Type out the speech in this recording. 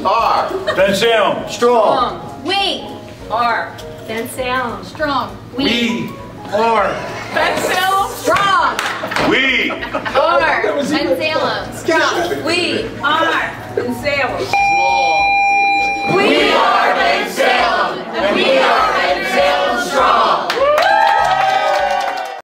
are Bensalem. strong. We are Bensalem. strong. We are. Bensalem strong. We Are Bensalem strong. We are Bensalem.